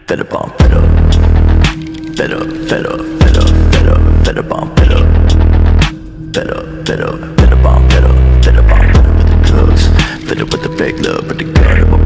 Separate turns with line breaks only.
fed up on fed up. Fed up, fed up, fed up, fed up, fed up on fed up. Fed up, fed up, fed up on fed up. Fed up on fed up with the drugs. Fed up with the fake love, with the gun.